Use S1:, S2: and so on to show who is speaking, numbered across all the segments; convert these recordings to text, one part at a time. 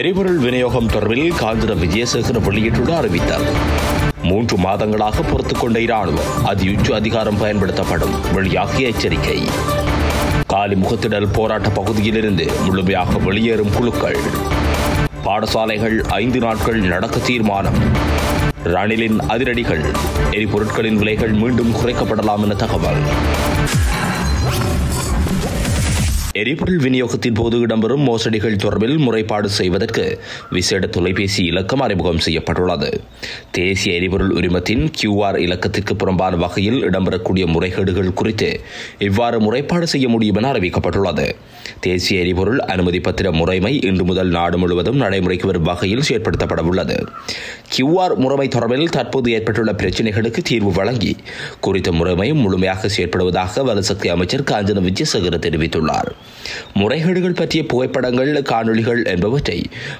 S1: எரிபொருள் விநியோகம் தொடர்பில் காஞ்சிர விஜயசேகர வெளியிட்டுள்ள அறிவித்தார். 3 மாதங்களாக பொறுத்துக் கொண்ட இராணுவம் அதியுச்ச அதிகாரம் பயன்படுத்தப்படும் வெளியாகிய எச்சரிக்கை. காலி முகத்திடல் போராட்ட பகுதியிலிருந்து முழுமையாக வெளியேறும் குழுக்கள். பாடசாலைகள் 5 நாட்கள் நடக்க தீர்மானம். ரணிலின் அதிரடிகள். எரிபொருட்களின் விலைகள் மீண்டும் குறைக்கப்படலாம் என தகவல். எரிபொருள் விநியோகத்தின் போது இடம்பெறும் மோசடிகள் தொடர்பில் முறைப்பாடு செய்வதற்கு விசேட தொலைபேசி இலக்கம் அறிமுகம் செய்யப்பட்டுள்ளது. தேசிய எரிபொருள் உரிமத்தின் QR இலக்கத்திற்கு புறம்பான வகையில் இடம்பெறக்கூடிய முறைகேடுகள் குறித்து இவ்வாறு முறைப்பாடு செய்ய முடியும் என அறிவிக்கப்பட்டுள்ளது. தேசிய எரிபொருள் அனுமதி பத்திர முறைமை இன்று முதல் நாடு முழுவதும் நடைமுறைக்கு வரும் வகையில் செயற்படுத்தப்பட உள்ளது. QR முறைமை தொடர்பில் தற்போது ஏற்பட்டுள்ள பிரச்சினைகளுக்கு தீர்வு வழங்கி குறித்த முறைமை முழுமையாக செயற்படுவதாக வலுசக்தி அமைச்சர் காஞ்சன விஜயசேகர தெரிவித்துள்ளார். முறைகேடுகள் பற்றிய புகைப்படங்கள், காணொலிகள் என்பவற்றை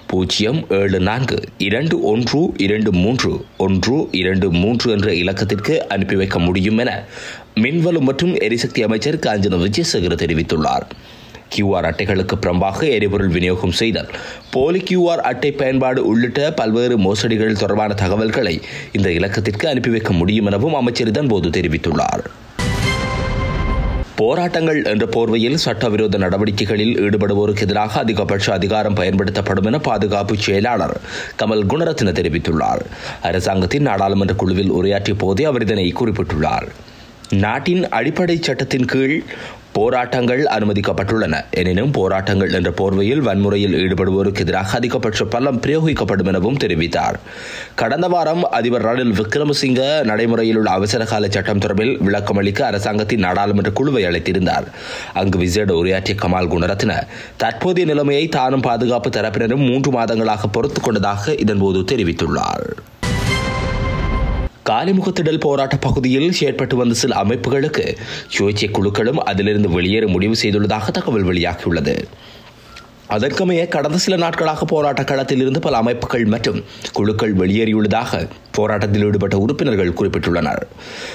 S1: 07421231123 என்ற இலக்கத்திற்கு அனுப்பி வைக்க முடியும் என மின்வலு மற்றும் எரிசக்தி அமைச்சர் காஞ்சன விஜயசேகர தெரிவித்துள்ளார். QR அட்டைகளுக்கு புறம்பாக எரிபொருள் விநியோகம் செய்தல், போலி QR அட்டை பயன்பாடு உள்ளிட்ட பல்வேறு மோசடிகள் தொடர்பான தகவல்களை இந்த இலக்கத்திற்கு அனுப்பி வைக்க முடியும் எனவும் அமைச்சர் இதன்போது தெரிவித்துள்ளார். போராட்டங்கள் என்ற போர்வையில் சட்டவிரோத நடவடிக்கைகளில் ஈடுபடுவோருக்கு எதிராக அதிகபட்ச அதிகாரம் பயன்படுத்தப்படும் என பாதுகாப்பு செயலாளர் கமல் குணரத்ன தெரிவித்துள்ளார். அரசாங்கத்தின் நாடாளுமன்ற குழுவில் உரையாற்றிய போதே அவர் இதனை குறிப்பிட்டுள்ளார். நாட்டின் அடிப்படை சட்டத்தின் கீழ் போராட்டங்கள் அனுமதிக்கப்பட்டுள்ளன. எனினும் போராட்டங்கள் என்ற போர்வையில் வன்முறையில் ஈடுபடுவோருக்கு எதிராக அதிகபட்ச பலம் பிரயோகிக்கப்படும் எனவும் தெரிவித்தார். கடந்த வாரம் அதிபர் ரணில் விக்ரமசிங்க நடைமுறையில் உள்ள அவசர கால சட்டம் தொடர்பில் விளக்கமளிக்க அரசாங்கத்தின் நாடாளுமன்ற குழுவை அழைத்திருந்தார். அங்கு விசேட உரையாற்றிய கமல் குணரத்ன தற்போதைய நிலைமையை தானும் பாதுகாப்பு தரப்பினரும் 3 மாதங்களாக பொறுத்துக் கொண்டதாக இதன்போது தெரிவித்துள்ளார். காலிமுகத்திடல் போராட்ட பகுதியில் செயற்பட்டு வந்த சில அமைப்புகளுக்கு சுயேட்சை குழுக்களும் அதிலிருந்து வெளியேற முடிவு செய்துள்ளதாக தகவல் வெளியாகியுள்ளது. அதற்கமைய கடந்த சில நாட்களாக போராட்ட களத்தில் இருந்து பல அமைப்புகள் மற்றும் குழுக்கள் வெளியேறியுள்ளதாக போராட்டத்தில் ஈடுபட்ட உறுப்பினர்கள் குறிப்பிட்டுள்ளனர்.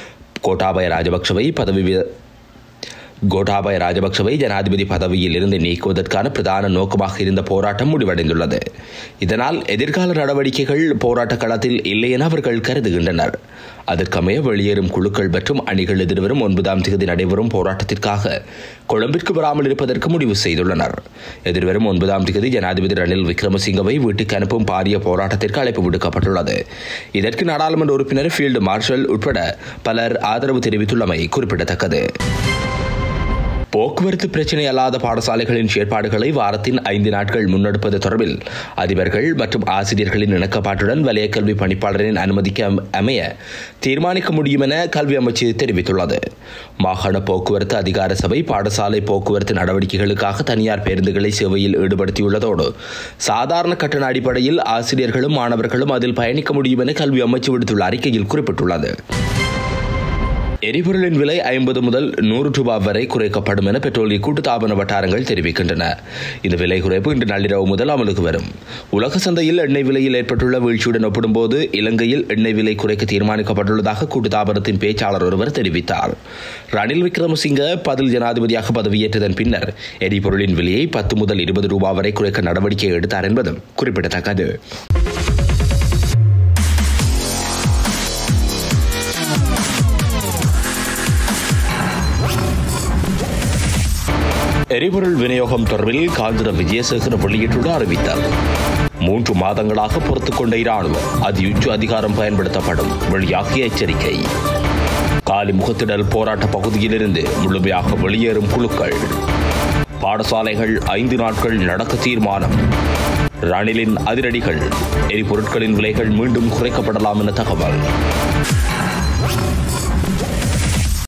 S1: கோட்டாபய ராஜபக்சவை ஜனாதிபதி பதவியில் இருந்து நீக்குவதற்கான பிரதான நோக்கமாக இருந்த போராட்டம் முடிவடைந்துள்ளது. இதனால் எதிர்கால நடவடிக்கைகள் போராட்ட களத்தில் இல்லை என அவர்கள் கருதுகின்றனர். அதற்கமைய வெளியேறும் குழுக்கள் மற்றும் அணிகள் எதிர்வரும் 9ஆம் தேதி நடைபெறும் போராட்டத்திற்காக கொழும்பிற்கு வராமல் இருப்பதற்கு முடிவு செய்துள்ளனர். எதிர்வரும் 9ஆம் தேதி ஜனாதிபதி ரணில் விக்ரமசிங்கவை வீட்டுக்கு அனுப்பும் பாரிய போராட்டத்திற்கு அழைப்பு விடுக்கப்பட்டுள்ளது. இதற்கு நாடாளுமன்ற உறுப்பினர் ஃபீல்டு மார்ஷல் உட்பட பலர் ஆதரவு தெரிவித்துள்ளமை குறிப்பிடத்தக்கது. போக்குவரத்து பிரச்சினை அல்லாத பாடசாலைகளின் செயற்பாடுகளை வாரத்தின் 5 நாட்கள் முன்னெடுப்பது தொடர்பில் அதிபர்கள் மற்றும் ஆசிரியர்களின் இணக்கப்பாட்டுடன் வலய கல்வி பணிப்பாளரின் அனுமதிக்கு அமைய தீர்மானிக்க முடியும் என கல்வி அமைச்சு தெரிவித்துள்ளது. மாகாண போக்குவரத்து அதிகார சபை பாடசாலை போக்குவரத்து நடவடிக்கைகளுக்காக தனியார் பேருந்துகளை சேவையில் ஈடுபடுத்தியுள்ளதோடு சாதாரண கட்டண அடிப்படையில் ஆசிரியர்களும் மாணவர்களும் அதில் பயணிக்க முடியும் என கல்வி அமைச்சு விடுத்துள்ள அறிக்கையில் குறிப்பிட்டுள்ளது. எரிபொருளின் விலை 50 முதல் 100 ரூபாய் வரை குறைக்கப்படும் என பெட்ரோலிய கூட்டுத்தாபன வட்டாரங்கள் தெரிவிக்கின்றன. இந்த விலை குறைப்பு இன்று நள்ளிரவு முதல் அமலுக்கு வரும். உலக சந்தையில் எண்ணெய் விலையில் ஏற்பட்டுள்ள வீழ்ச்சியுடன் ஒப்பிடும்போது இலங்கையில் எண்ணெய் விலை குறைக்க தீர்மானிக்கப்பட்டுள்ளதாக கூட்டுத்தாபனத்தின் பேச்சாளர் ஒருவர் தெரிவித்தார். ரணில் விக்ரமசிங்க பதில் ஜனாதிபதியாக பதவியேற்றதன் பின்னர் எரிபொருளின் விலையை 10 முதல் 20 ரூபாய் வரை குறைக்க நடவடிக்கை எடுத்தார் என்பதும் குறிப்பிடத்தக்கது. எரிபொருள் விநியோகம் தொடர்பில் காஞ்சிர விஜயசேகர வெளியிட்டுள்ள அறிவித்தார். 3 மாதங்களாக பொறுத்துக் கொண்ட இராணுவம் அதியுச்ச அதிகாரம் பயன்படுத்தப்படும் வெளியாகிய எச்சரிக்கை. காலி முகத்திடல் போராட்ட பகுதியிலிருந்து முழுமையாக வெளியேறும் குழுக்கள். பாடசாலைகள் 5 நாட்கள் நடக்க தீர்மானம். ரணிலின் அதிரடிகள். எரிபொருட்களின் விலைகள் மீண்டும் குறைக்கப்படலாம் என தகவல்.